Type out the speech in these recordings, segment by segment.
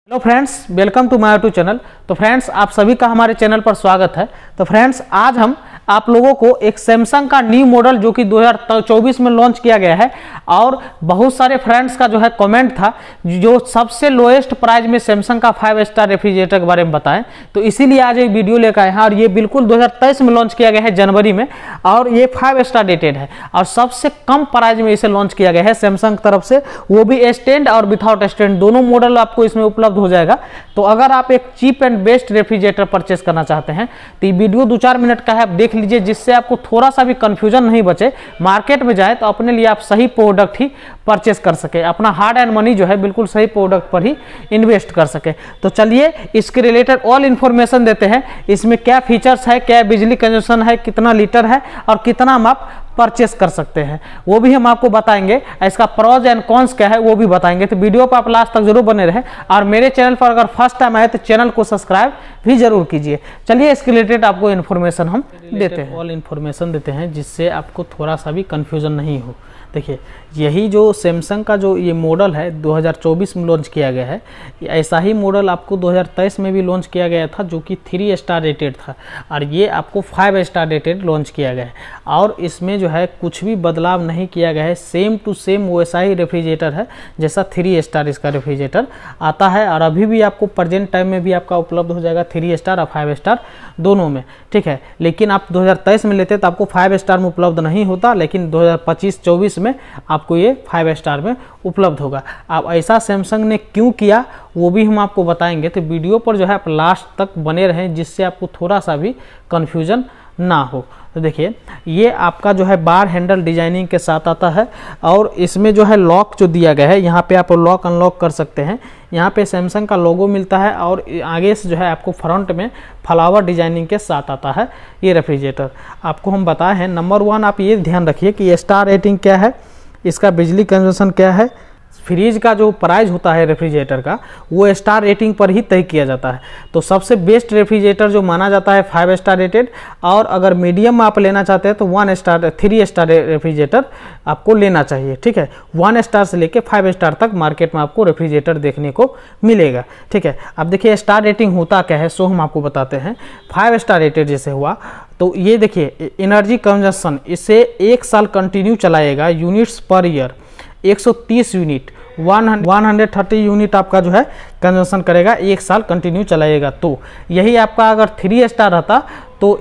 Hello friends, welcome to my YouTube channel. तो friends, आप सभी का हमारे चैनल पर स्वागत है। तो फ्रेंड्स, आज हम आप लोगों को एक सैमसंग का न्यू मॉडल जो कि 2024 में लॉन्च किया गया है, और बहुत सारे फ्रेंड्स का जो है कमेंट था जो सबसे लोएस्ट प्राइस में सैमसंग का 5 स्टार रेफ्रिजरेटर के बारे में बताएं। तो इसीलिए आज एक वीडियो लेकर आए हैं, और ये बिल्कुल 2023 में लॉन्च किया गया है जनवरी में, और ये 5 स्टार रेटेड है और सबसे कम प्राइस में इसे लॉन्च किया गया है सैमसंग तरफ से, वो भी स्टैंड और विदाउट स्टैंड दोनों मॉडल आपको इसमें उपलब्ध हो जाएगा। तो अगर आप एक cheap and best refrigerator purchase करना चाहते हैं तो ये वीडियो 2-4 मिनट का है, आप देख लीजिए, जिससे आपको थोड़ा सा भी कंफ्यूजन नहीं बचे। मार्केट में जाए तो अपने लिए आप सही प्रोडक्ट ही परचेस कर सके, अपना हार्ड एंड मनी जो है बिल्कुल सही प्रोडक्ट पर ही इन्वेस्ट कर सके। तो चलिए इसके रिलेटेड ऑल इंफॉर्मेशन देते हैं, इसमें क्या फीचर्स है, क्या बिजली कंजम्पशन है, कितना लीटर है और कितना आप परचेस कर सकते हैं, वो भी हम आपको बताएंगे। इसका प्रोज एंड कॉन्स क्या है वो भी बताएंगे। तो वीडियो पर आप लास्ट तक जरूर बने रहे, और मेरे चैनल पर अगर फर्स्ट टाइम आए तो चैनल को सब्सक्राइब भी जरूर कीजिए। चलिए इसके रिलेटेड आपको इन्फॉर्मेशन हम देते हैं, ऑल इन्फॉर्मेशन देते हैं, जिससे आपको थोड़ा सा भी कंफ्यूजन नहीं हो। देखिए, यही जो सैमसंग का जो ये मॉडल है 2024 में लॉन्च किया गया है, ऐसा ही मॉडल आपको 2023 में भी लॉन्च किया गया था, जो कि 3 स्टार रेटेड था, और ये आपको 5 स्टार रेटेड लॉन्च किया गया है। और इसमें जो है कुछ भी बदलाव नहीं किया गया है, सेम टू सेम वैसा ही रेफ्रिजरेटर है जैसा 3 स्टार इसका रेफ्रिजरेटर आता है। और अभी भी आपको प्रेजेंट टाइम में भी आपका उपलब्ध हो जाएगा 3 स्टार और 5 स्टार दोनों में, ठीक है। लेकिन आप 2023 में लेते तो आपको 5 स्टार में उपलब्ध नहीं होता, लेकिन 2025-24 में आपको ये 5 स्टार में उपलब्ध होगा। अब ऐसा सैमसंग ने क्यों किया वो भी हम आपको बताएंगे। तो वीडियो पर जो है आप लास्ट तक बने रहें, जिससे आपको थोड़ा सा भी कंफ्यूजन ना हो। तो देखिए, ये आपका जो है बार हैंडल डिजाइनिंग के साथ आता है, और इसमें जो है लॉक जो दिया गया है, यहाँ पे आप लॉक अनलॉक कर सकते हैं। यहाँ पे सैमसंग का लोगो मिलता है, और आगे से जो है आपको फ्रंट में फ्लावर डिजाइनिंग के साथ आता है ये रेफ्रिजरेटर। आपको हम बताए हैं, नंबर 1 आप ये ध्यान रखिए कि स्टार रेटिंग क्या है, इसका बिजली कंजम्पशन क्या है। फ्रिज का जो प्राइस होता है रेफ्रिजरेटर का, वो स्टार रेटिंग पर ही तय किया जाता है। तो सबसे बेस्ट रेफ्रिजरेटर जो माना जाता है 5 स्टार रेटेड, और अगर मीडियम आप लेना चाहते हैं तो 3 स्टार रेफ्रिजरेटर आपको लेना चाहिए, ठीक है। 1 स्टार से लेके 5 स्टार तक मार्केट में आपको रेफ्रिजरेटर देखने को मिलेगा, ठीक है। अब देखिए स्टार रेटिंग होता क्या है, सो हम आपको बताते हैं। 5 स्टार रेटेड जैसे हुआ, तो ये देखिए एनर्जी कंजम्पशन, इसे 1 साल कंटिन्यू चलाएगा, units per year 130 unit, 130 unit आपका जो है कंजम्पशन करेगा, 1 साल कंटिन्यू चलाएगा। तो यही आपका अगर 3 स्टार रहता तो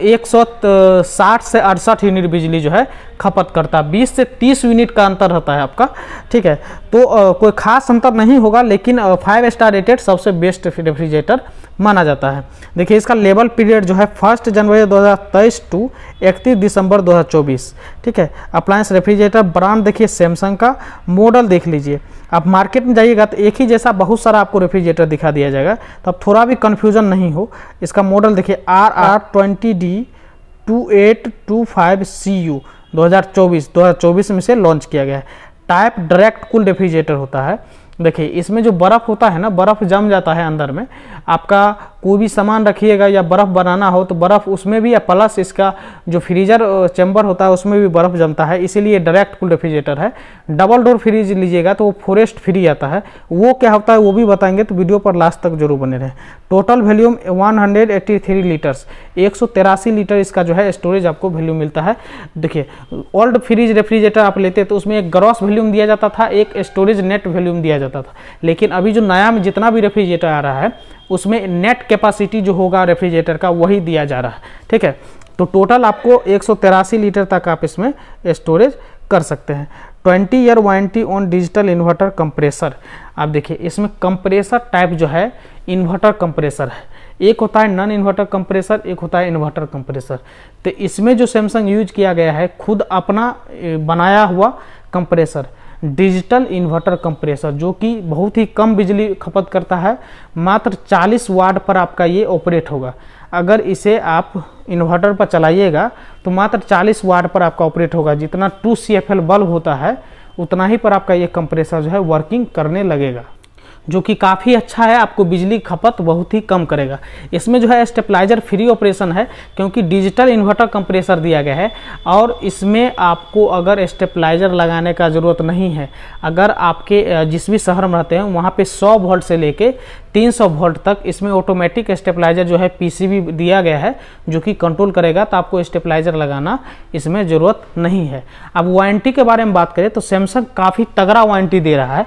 160 से 68 यूनिट बिजली जो है खपत करता, 20 से 30 यूनिट का अंतर रहता है आपका, ठीक है। तो कोई खास अंतर नहीं होगा, लेकिन 5 स्टार रेटेड सबसे बेस्ट रेफ्रिजरेटर माना जाता है। देखिए इसका लेवल पीरियड जो है 1 जनवरी 2023 टू 31 दिसंबर 2024, ठीक है। अप्लायंस रेफ्रिजरेटर ब्रांड देखिए सैमसंग का, मॉडल देख लीजिए। आप मार्केट में जाइएगा तो एक ही जैसा बहुत सारा आपको रेफ्रिजरेटर दिखा दिया जाएगा, तो अब थोड़ा भी कन्फ्यूजन नहीं हो। इसका मॉडल देखिए RR20D 2825CU 2024 में से लॉन्च किया गया है। टाइप डायरेक्ट कूल रेफ्रिजरेटर होता है। देखिए इसमें जो बर्फ़ होता है ना, बर्फ़ जम जाता है अंदर में, आपका कोई भी सामान रखिएगा या बर्फ़ बनाना हो तो बर्फ़ उसमें भी, या प्लस इसका जो फ्रीजर चैम्बर होता है उसमें भी बर्फ़ जमता है, इसीलिए डायरेक्ट कूल रेफ्रिजरेटर है। डबल डोर फ्रिज लीजिएगा तो वो फॉरेस्ट फ्री आता है, वो क्या होता है वो भी बताएंगे, तो वीडियो पर लास्ट तक जरूर बने रहें। टोटल वॉल्यूम 183 लीटर्स, 183 लीटर इसका जो है स्टोरेज आपको वॉल्यूम मिलता है। देखिए ओल्ड फ्रिज रेफ्रिजरेटर आप लेते तो उसमें एक ग्रॉस वॉल्यूम दिया जाता था, एक स्टोरेज नेट वॉल्यूम दिया जाता था, लेकिन अभी जो नया में जितना भी रेफ्रिजरेटर आ रहा है उसमें नेट कैपेसिटी जो होगा रेफ्रिजरेटर का वही दिया जा रहा है, ठीक है। तो टोटल आपको 183 लीटर तक आप इसमें स्टोरेज कर सकते हैं। 20 year warranty on digital inverter compressor. आप देखिए इसमें कंप्रेसर टाइप जो है इन्वर्टर कंप्रेसर है, एक होता है नॉन इन्वर्टर कंप्रेसर, एक होता है इन्वर्टर कंप्रेसर। तो इसमें जो सैमसंग यूज किया गया है खुद अपना बनाया हुआ कंप्रेसर, डिजिटल इन्वर्टर कंप्रेसर, जो कि बहुत ही कम बिजली खपत करता है, मात्र 40 वाट पर आपका ये ऑपरेट होगा। अगर इसे आप इन्वर्टर पर चलाइएगा तो मात्र 40 वाट पर आपका ऑपरेट होगा, जितना 2 CFL बल्ब होता है उतना ही पर आपका ये कंप्रेसर जो है वर्किंग करने लगेगा, जो कि काफ़ी अच्छा है, आपको बिजली खपत बहुत ही कम करेगा। इसमें जो है स्टेबलाइजर फ्री ऑपरेशन है, क्योंकि डिजिटल इन्वर्टर कंप्रेसर दिया गया है, और इसमें आपको अगर स्टेबलाइजर लगाने का ज़रूरत नहीं है। अगर आपके जिस भी शहर में रहते हैं वहाँ पे 100 वोल्ट से लेके 300 वोल्ट तक इसमें ऑटोमेटिक स्टेबलाइजर जो है पीसीबी दिया गया है, जो कि कंट्रोल करेगा, तो आपको स्टेबलाइजर लगाना इसमें ज़रूरत नहीं है। अब वारंटी के बारे में बात करें तो सैमसंग काफ़ी तगड़ा वारंटी दे रहा है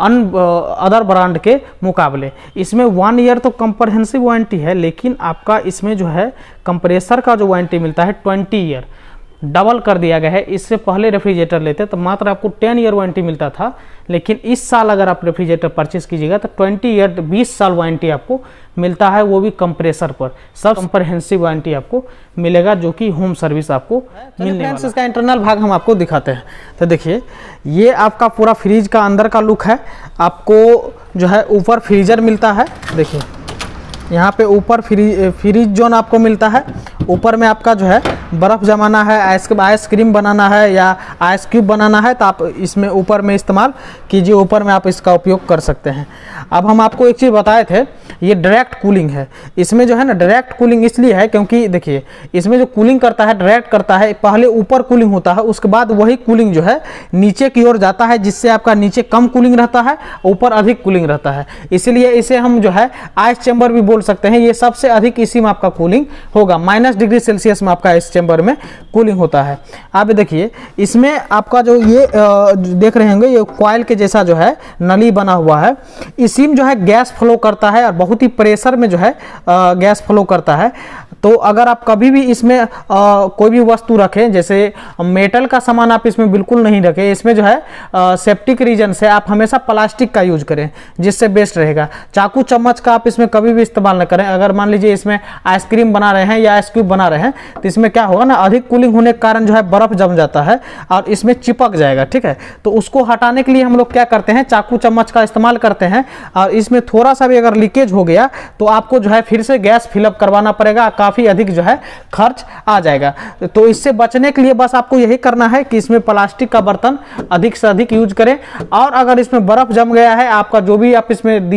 अदर ब्रांड के मुकाबले। इसमें 1 ईयर तो कंप्रहेंसिव वारंटी है, लेकिन आपका इसमें जो है कंप्रेसर का जो वारंटी मिलता है 20 ईयर डबल कर दिया गया है। इससे पहले रेफ्रिजरेटर लेते तो मात्र आपको 10 ईयर वारंटी मिलता था, लेकिन इस साल अगर आप रेफ्रिजरेटर परचेस कीजिएगा तो 20 ईयर 20 साल वारंटी आपको मिलता है, वो भी कंप्रेसर पर। सब कंप्रहेंसिव वारंटी आपको मिलेगा, जो कि होम सर्विस आपको मिलने वाला है। इसका इंटरनल भाग हम आपको दिखाते हैं। तो देखिए, ये आपका पूरा फ्रिज का अंदर का लुक है। आपको जो है ऊपर फ्रीजर मिलता है, देखिए यहाँ पे ऊपर फ्रीज जोन आपको मिलता है। ऊपर में आपका जो है बर्फ़ जमाना है, आइसक्रीम बनाना है या आइस क्यूब बनाना है, तो आप इसमें ऊपर में इस्तेमाल कीजिए, ऊपर में आप इसका उपयोग कर सकते हैं। अब हम आपको एक चीज़ बताए थे, ये डायरेक्ट कूलिंग है। इसमें जो है ना डायरेक्ट कूलिंग इसलिए है क्योंकि देखिए इसमें जो कूलिंग करता है, डायरेक्ट करता है, पहले ऊपर कूलिंग होता है, उसके बाद वही कूलिंग जो है नीचे की ओर जाता है, जिससे आपका नीचे कम कूलिंग रहता है, ऊपर अधिक कूलिंग रहता है। इसीलिए इसे हम जो है आइस चैम्बर भी बोल सकते हैं। ये सबसे अधिक इसी में आपका कूलिंग होगा, -डिग्री सेल्सियस में आपका इस चैम्बर में कूलिंग होता है। आप देखिए इसमें आपका जो ये देख रहे होंगे, ये कॉइल के जैसा जो है नली बना हुआ है, इसी में जो है गैस फ्लो करता है और बहुत ही प्रेशर में जो है गैस फ्लो करता है। तो अगर आप कभी भी इसमें कोई भी वस्तु रखें, जैसे मेटल का सामान आप इसमें बिल्कुल नहीं रखें। इसमें जो है सेफ्टिक रीजन से आप हमेशा प्लास्टिक का यूज करें, जिससे बेस्ट रहेगा। चाकू चम्मच का आप इसमें कभी भी इस्तेमाल न करें। अगर मान लीजिए इसमें आइसक्रीम बना रहे हैं या आइस क्यूब बना रहे हैं, तो इसमें क्या होगा ना, अधिक कूलिंग होने के कारण जो है बर्फ जम जाता है और इसमें चिपक जाएगा, ठीक है। तो उसको हटाने के लिए हम लोग क्या करते हैं, चाकू चम्मच का इस्तेमाल करते हैं। और इसमें थोड़ा सा भी अगर लीकेज हो गया तो आपको जो है फिर से गैस फिलअप करवाना पड़ेगा, काफ़ी अधिक जो है खर्च आ जाएगा। तो इससे बचने के लिए बस आपको यही करना है कि इसमें प्लास्टिक का बर्तन अधिक से अधिक यूज करें। और अगर इसमें बर्फ जम गया है, आपका जो भी आप इसमें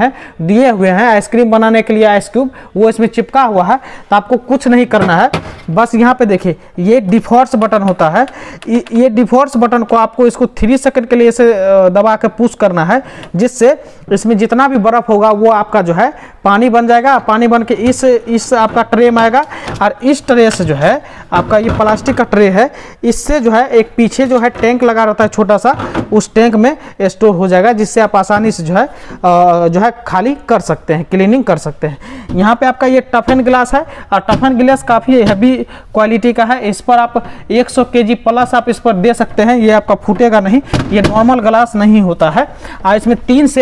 दिए हुए हैं आइसक्रीम बनाने के लिए आइस क्यूब, वो इसमें चिपका हुआ है, तो आपको कुछ नहीं करना है। बस यहाँ पे देखिए ये डिफॉर्स बटन होता है। ये डिफॉर्स बटन को आपको इसको 3 सेकंड के लिए इसे दबा के पुश करना है, जिससे इसमें जितना भी बर्फ होगा वो आपका जो है पानी बन जाएगा। पानी बन के इस आपका ट्रे में आएगा, और इस ट्रे से जो है आपका ये प्लास्टिक का ट्रे है, इससे जो है एक पीछे जो है टैंक लगा रहता है छोटा सा, उस टैंक में स्टोर हो जाएगा, जिससे आप आसानी से जो है खाली कर सकते हैं, क्लीनिंग कर सकते हैं। यहाँ पे आपका ये टफन ग्लास है, और टफन ग्लास काफ़ी हैवी क्वालिटी का है। इस पर आप 100 kg प्लस आप इस पर दे सकते हैं, ये आपका फूटेगा नहीं, ये नॉर्मल ग्लास नहीं होता है। और इसमें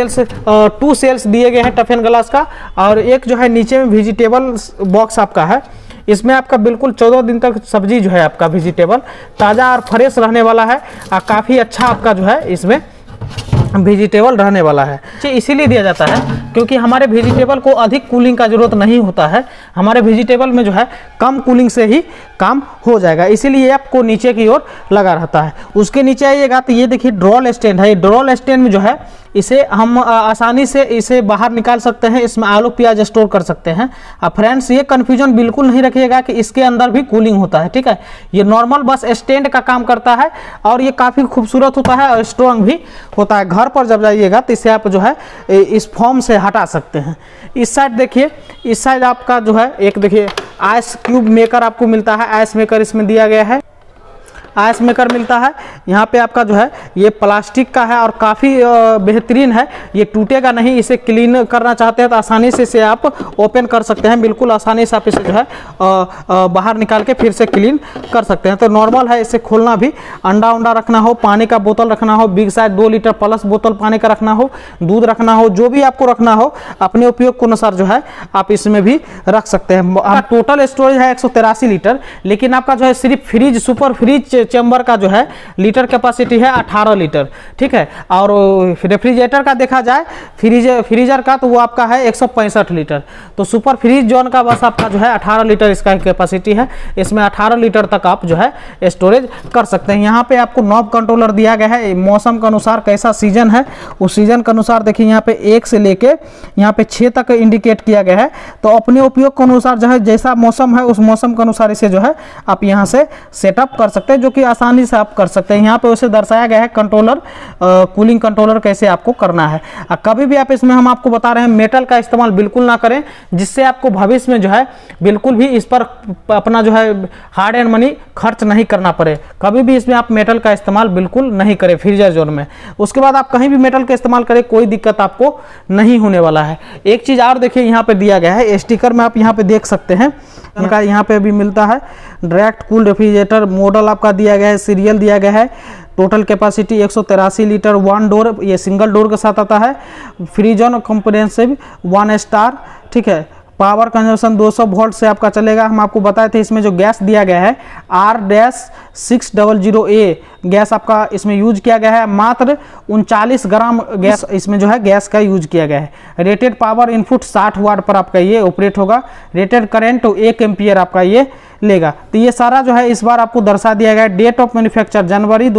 2 सेल्स दिए गए हैं टफन ग्लास का, और एक जो है नीचे में वेजिटेबल बॉक्स आपका है। इसमें आपका बिल्कुल 14 दिन तक सब्जी जो है आपका वेजिटेबल ताज़ा और फ्रेश रहने वाला है, और काफ़ी अच्छा आपका जो है इसमें वेजिटेबल रहने वाला है। इसीलिए दिया जाता है क्योंकि हमारे वेजिटेबल को अधिक कूलिंग का जरूरत नहीं होता है, हमारे वेजिटेबल में जो है कम कूलिंग से ही काम हो जाएगा, इसीलिए आपको नीचे की ओर लगा रहता है। उसके नीचे आइएगा तो ये देखिए ड्रॉल स्टैंड है। ये ड्रॉल स्टैंड में जो है इसे हम आसानी से इसे बाहर निकाल सकते हैं, इसमें आलू प्याज स्टोर कर सकते हैं। अब फ्रेंड्स ये कन्फ्यूजन बिल्कुल नहीं रखिएगा कि इसके अंदर भी कूलिंग होता है, ठीक है। ये नॉर्मल बस स्टैंड का काम करता है, और ये काफ़ी खूबसूरत होता है और स्ट्रॉन्ग भी होता है। घर पर जब जाइएगा तो इसे आप जो है इस फॉर्म से हटा सकते हैं। इस साइड देखिए, इस साइड आपका जो है एक देखिए आइस क्यूब मेकर आपको मिलता है, आइस मेकर इसमें दिया गया है, आइस मेकर मिलता है। यहाँ पे आपका जो है ये प्लास्टिक का है और काफ़ी बेहतरीन है, ये टूटेगा नहीं। इसे क्लीन करना चाहते हैं तो आसानी से इसे आप ओपन कर सकते हैं, बिल्कुल आसानी से आप इसे जो है बाहर निकाल के फिर से क्लीन कर सकते हैं। तो नॉर्मल है, इसे खोलना भी। अंडा उंडा रखना हो, पानी का बोतल रखना हो, बिग साइज 2 लीटर प्लस बोतल पानी का रखना हो, दूध रखना हो, जो भी आपको रखना हो अपने उपयोग के अनुसार जो है आप इसमें भी रख सकते हैं। टोटल स्टोरेज है 183 लीटर, लेकिन आपका जो है सिर्फ फ्रिज सुपर फ्रिज चैम्बर का जो है लीटर कैपेसिटी है 18 लीटर, ठीक है। और रेफ्रिजरेटर का देखा जाए फ्रीजर का तो वो आपका है 165 लीटर। तो सुपर फ्रीज जोन का बस आपका जो है 18 लीटर इसका कैपेसिटी है, इसमें 18 लीटर तक आप जो है स्टोरेज कर सकते हैं। यहाँ पे आपको नॉब कंट्रोलर दिया गया है, मौसम के अनुसार कैसा सीजन है उस सीजन के अनुसार देखिए यहाँ पे 1 से लेके यहाँ पे 6 तक इंडिकेट किया गया है। तो अपने उपयोग के अनुसार जो है जैसा मौसम है उस मौसम के अनुसार इसे जो है आप यहाँ से सेटअप कर सकते हैं, जो जो कि आसानी से आप कर सकते हैं। यहाँ पे उसे दर्शाया गया है कंट्रोलर, कूलिंग कंट्रोलर कैसे आपको करना है। कभी भी आप इसमें, हम आपको बता रहे हैं, मेटल का इस्तेमाल बिल्कुल ना करें, जिससे आपको भविष्य में जो है बिल्कुल भी इस पर अपना जो है हार्ड एंड मनी खर्च नहीं करना पड़े। कभी भी इसमें आप मेटल का इस्तेमाल बिल्कुल नहीं करें फ्रीजर जोन में। उसके बाद आप कहीं भी मेटल का इस्तेमाल करें, कोई दिक्कत आपको नहीं होने वाला है। एक चीज़ और देखिए, यहाँ पे दिया गया है स्टिकर में, आप यहाँ पे देख सकते हैं, इनका यहाँ पे भी मिलता है। डायरेक्ट कूल रेफ्रिजरेटर मॉडल आपका दिया गया है, सीरियल दिया गया है, टोटल कैपेसिटी 183 लीटर, 1 डोर, ये सिंगल डोर के साथ आता है। फ्रीजन कॉम्प्रिहेंसिव 1 स्टार, ठीक है। पावर कंजम्पशन 200 वोल्ट से आपका चलेगा। हम आपको बताए थे इसमें जो गैस दिया गया है R-600A गैस आपका इसमें यूज किया गया है। मात्र 39 ग्राम गैस इसमें जो है गैस का यूज किया गया है। रेटेड पावर इनपुट 60 वाट पर आपका ये ऑपरेट होगा। रेटेड करंट 1 एम्पियर आपका ये लेगा। तो ये सारा जो है इस बार आपको दर्शा दिया गया है। डेट ऑफ मैन्युफैक्चर जनवरी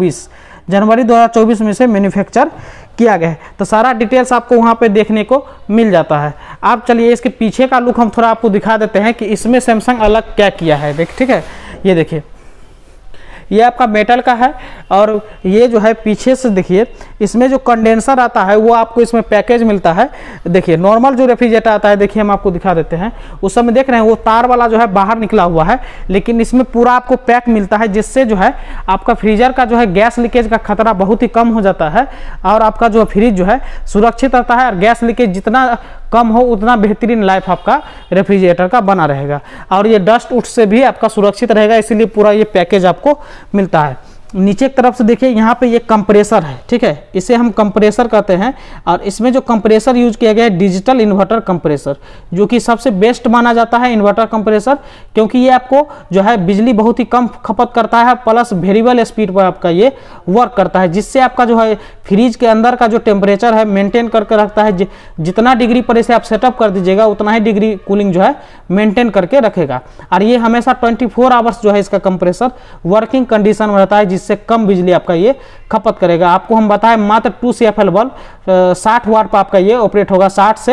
2024 में से मैन्युफैक्चर किया गया है। तो सारा डिटेल्स आपको वहाँ पे देखने को मिल जाता है। आप चलिए इसके पीछे का लुक हम थोड़ा आपको दिखा देते हैं कि इसमें सैमसंग अलग क्या किया है। ठीक है, ये देखिए, ये आपका मेटल का है और ये जो है पीछे से देखिए, इसमें जो कंडेंसर आता है वो आपको इसमें पैकेज मिलता है। देखिए नॉर्मल जो रेफ्रिजरेटर आता है, देखिए हम आपको दिखा देते हैं, उस समय देख रहे हैं वो तार वाला जो है बाहर निकला हुआ है, लेकिन इसमें पूरा आपको पैक मिलता है, जिससे जो है आपका फ्रीजर का जो है गैस लीकेज का खतरा बहुत ही कम हो जाता है और आपका जो फ्रिज जो है सुरक्षित रहता है। और गैस लीकेज जितना कम हो उतना बेहतरीन लाइफ आपका रेफ्रिजरेटर का बना रहेगा और ये डस्ट उट से भी आपका सुरक्षित रहेगा, इसीलिए पूरा ये पैकेज आपको मिलता है। नीचे की तरफ से देखिए, यहाँ पे ये कंप्रेसर है, ठीक है, इसे हम कंप्रेसर कहते हैं। और इसमें जो कंप्रेसर यूज किया गया है डिजिटल इन्वर्टर कंप्रेसर, जो कि सबसे बेस्ट माना जाता है इन्वर्टर कंप्रेसर, क्योंकि ये आपको जो है बिजली बहुत ही कम खपत करता है, प्लस वेरिएबल स्पीड पर आपका ये वर्क करता है, जिससे आपका जो है फ्रिज के अंदर का जो टेम्परेचर है मेंटेन करके रखता है। जितना डिग्री पर इसे आप सेटअप कर दीजिएगा उतना ही डिग्री कूलिंग जो है मेंटेन करके रखेगा। और ये हमेशा 24 आवर्स जो है इसका कंप्रेसर वर्किंग कंडीशन में रहता है, जिससे कम बिजली आपका ये खपत करेगा। आपको हम बताएं मात्र 2CFL बल्ब 60 वाट पर आपका ये ऑपरेट होगा।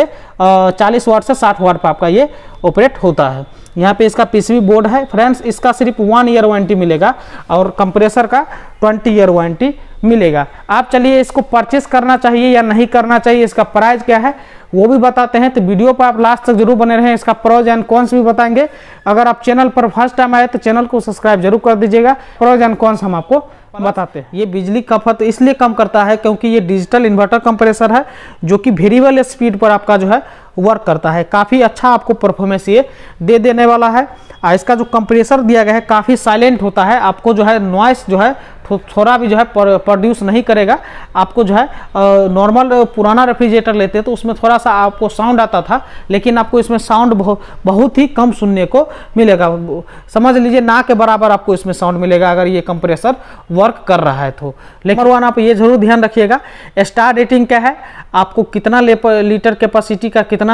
40 वाट से 60 वाट पर आपका ये ऑपरेट होता है। यहाँ पे इसका पीसीबी बोर्ड है फ्रेंड्स, इसका सिर्फ 1 ईयर वारंटी मिलेगा और कंप्रेसर का 20 ईयर वारंटी मिलेगा। आप चलिए इसको परचेस करना चाहिए या नहीं करना चाहिए, इसका प्राइस क्या है वो भी बताते हैं। तो वीडियो पर आप लास्ट तक जरूर बने रहें, इसका प्रोज एंड कॉन्स भी बताएंगे। अगर आप चैनल पर फर्स्ट टाइम आए तो चैनल को सब्सक्राइब जरूर कर दीजिएगा। प्रोज एंड कॉन्स हम आपको बताते हैं। ये बिजली खपत इसलिए कम करता है क्योंकि ये डिजिटल इन्वर्टर कंप्रेसर है, जो कि वेरिएबल स्पीड पर आपका जो है वर्क करता है। काफ़ी अच्छा आपको परफॉर्मेंस ये दे देने वाला है। इसका जो कंप्रेसर दिया गया है काफ़ी साइलेंट होता है, आपको जो है नॉइस जो है थोड़ा भी जो है प्रोड्यूस नहीं करेगा। आपको जो है नॉर्मल पुराना रेफ्रिजरेटर लेते हैं तो उसमें थोड़ा सा आपको साउंड आता था, लेकिन आपको इसमें साउंड बहुत ही कम सुनने को मिलेगा। समझ लीजिए ना के बराबर आपको इसमें साउंड मिलेगा अगर ये कंप्रेसर वर्क कर रहा है तो। लेकिन वन आप ये जरूर ध्यान रखिएगा, स्टार रेटिंग क्या है, आपको कितना लीटर कैपेसिटी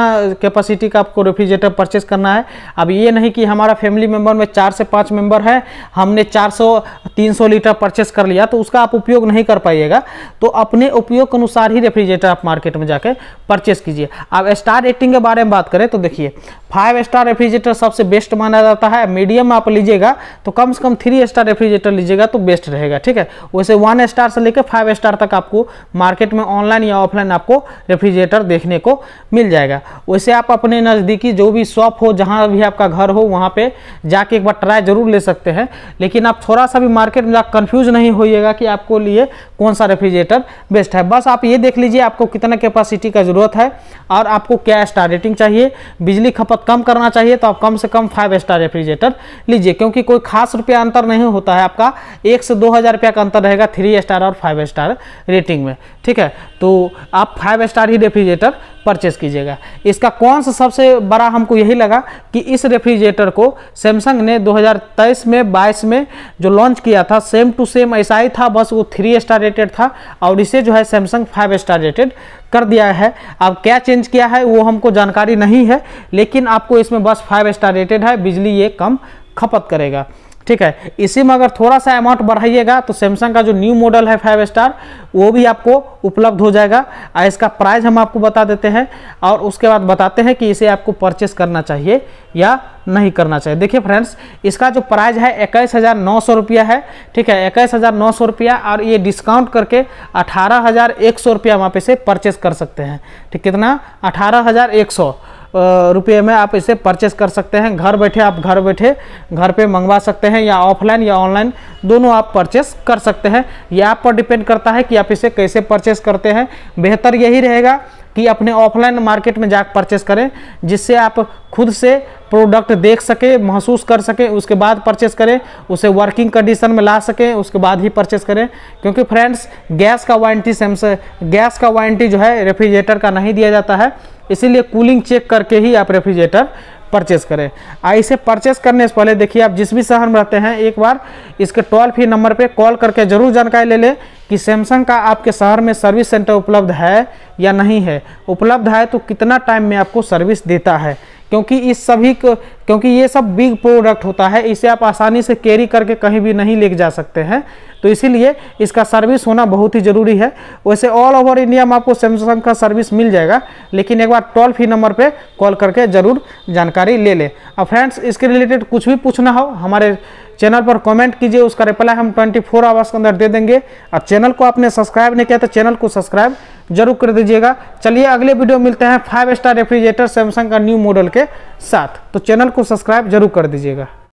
का आपको रेफ्रिजरेटर परचेस करना है। अब ये नहीं कि हमारा फैमिली मेंबर में 4 से 5 मेंबर है, हमने 400-300 लीटर परचेस कर लिया तो उसका आप उपयोग नहीं कर पाइएगा। तो अपने उपयोग के अनुसार ही रेफ्रिजरेटर आप मार्केट में जाकर परचेस कीजिए। अब स्टार रेटिंग के बारे में बात करें तो देखिए 5 स्टार रेफ्रिजरेटर सबसे बेस्ट माना जाता है। मीडियम आप लीजिएगा तो कम से कम 3 स्टार रेफ्रिजरेटर लीजिएगा तो बेस्ट रहेगा, ठीक है। वैसे 1 स्टार से लेकर 5 स्टार तक आपको मार्केट में ऑनलाइन या ऑफलाइन आपको रेफ्रिजरेटर देखने को मिल जाएगा। वैसे आप अपने नज़दीकी जो भी शॉप हो, जहाँ भी आपका घर हो, वहाँ पे जाके एक बार ट्राई जरूर ले सकते हैं। लेकिन आप थोड़ा सा भी मार्केट में जाकर कंफ्यूज नहीं होइएगा कि आपको लिए कौन सा रेफ्रिजरेटर बेस्ट है। बस आप ये देख लीजिए आपको कितना कैपेसिटी का जरूरत है और आपको क्या स्टार रेटिंग चाहिए। बिजली खपत कम करना चाहिए तो आप कम से कम 5 स्टार रेफ्रिजरेटर लीजिए, क्योंकि कोई खास रुपया अंतर नहीं होता है। आपका 1 से 2,000 रुपया का अंतर रहेगा 3 स्टार और 5 स्टार रेटिंग में, ठीक है। तो आप 5 स्टार ही रेफ्रिजरेटर परचेस कीजिएगा। इसका कौन सा सबसे बड़ा हमको यही लगा कि इस रेफ्रिजरेटर को सैमसंग ने 2023 में 22 में जो लॉन्च किया था, सेम टू सेम ऐसा ही था, बस वो 3 स्टार रेटेड था और इसे जो है सैमसंग 5 स्टार रेटेड कर दिया है। अब क्या चेंज किया है वो हमको जानकारी नहीं है, लेकिन आपको इसमें बस 5 स्टार रेटेड है, बिजली ये कम खपत करेगा, ठीक। ठीक है। इसी में अगर थोड़ा सा अमाउंट बढ़ाइएगा तो सैमसंग का जो न्यू मॉडल है 5 स्टार वो भी आपको उपलब्ध हो जाएगा। इसका प्राइस हम आपको बता देते हैं और उसके बाद बताते हैं कि इसे आपको परचेस करना चाहिए या नहीं करना चाहिए। देखिए फ्रेंड्स, इसका जो प्राइस है 21,900 रुपया है, ठीक है, 21,900 रुपया, और ये डिस्काउंट करके 18,100 रुपया वहाँ पे से परचेस कर सकते हैं। ठीक, कितना? 18,100 रुपये में आप इसे परचेस कर सकते हैं। घर बैठे आप घर पे मंगवा सकते हैं, या ऑफलाइन या ऑनलाइन दोनों आप परचेस कर सकते हैं। यह आप पर डिपेंड करता है कि आप इसे कैसे परचेस करते हैं। बेहतर यही रहेगा कि अपने ऑफलाइन मार्केट में जाकर परचेस करें, जिससे आप खुद से प्रोडक्ट देख सके, महसूस कर सके, उसके बाद परचेस करें, उसे वर्किंग कंडीशन में ला सकें, उसके बाद ही परचेस करें। क्योंकि फ्रेंड्स, गैस का वारंटी जो है रेफ्रिजरेटर का नहीं दिया जाता है, इसीलिए कूलिंग चेक करके ही आप रेफ्रिजरेटर परचेस करें। इसे परचेस करने से पहले देखिए, आप जिस भी शहर में रहते हैं एक बार इसके टोल फ्री नंबर पे कॉल करके जरूर जानकारी ले लें कि सैमसंग का आपके शहर में सर्विस सेंटर उपलब्ध है या नहीं है। उपलब्ध है तो कितना टाइम में आपको सर्विस देता है, क्योंकि ये सब बिग प्रोडक्ट होता है, इसे आप आसानी से कैरी करके कहीं भी नहीं ले जा सकते हैं, तो इसीलिए इसका सर्विस होना बहुत ही ज़रूरी है। वैसे ऑल ओवर इंडिया में आपको सैमसंग का सर्विस मिल जाएगा, लेकिन एक बार टोल फ्री नंबर पे कॉल करके ज़रूर जानकारी ले लें। अब फ्रेंड्स, इसके रिलेटेड कुछ भी पूछना हो हमारे चैनल पर कमेंट कीजिए, उसका रिप्लाई हम 24 आवर्स के अंदर दे देंगे। और चैनल को आपने सब्सक्राइब नहीं किया तो चैनल को सब्सक्राइब जरूर कर दीजिएगा। चलिए अगले वीडियो मिलते हैं 5 स्टार रेफ्रिजरेटर सैमसंग का न्यू मॉडल के साथ, तो चैनल को सब्सक्राइब जरूर कर दीजिएगा।